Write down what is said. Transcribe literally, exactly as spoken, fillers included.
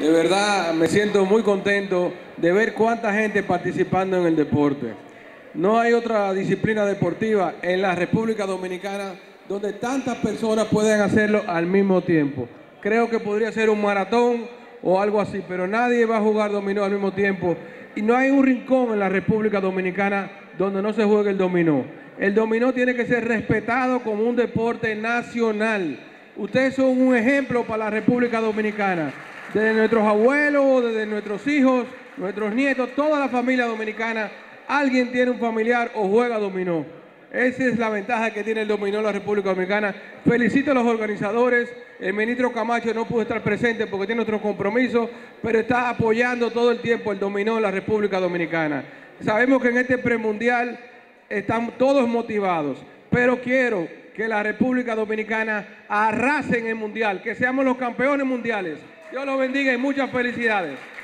De verdad me siento muy contento de ver cuánta gente participando en el deporte. No hay otra disciplina deportiva en la República Dominicana donde tantas personas pueden hacerlo al mismo tiempo. Creo que podría ser un maratón o algo así, pero nadie va a jugar dominó al mismo tiempo. Y no hay un rincón en la República Dominicana donde no se juegue el dominó. El dominó tiene que ser respetado como un deporte nacional. Ustedes son un ejemplo para la República Dominicana. Desde nuestros abuelos, desde nuestros hijos, nuestros nietos, toda la familia dominicana, alguien tiene un familiar o juega dominó. Esa es la ventaja que tiene el dominó en la República Dominicana. Felicito a los organizadores. El ministro Camacho no pudo estar presente porque tiene otro compromiso, pero está apoyando todo el tiempo el dominó en la República Dominicana. Sabemos que en este premundial están todos motivados, pero quiero que la República Dominicana arrase en el mundial, que seamos los campeones mundiales. Dios los bendiga y muchas felicidades.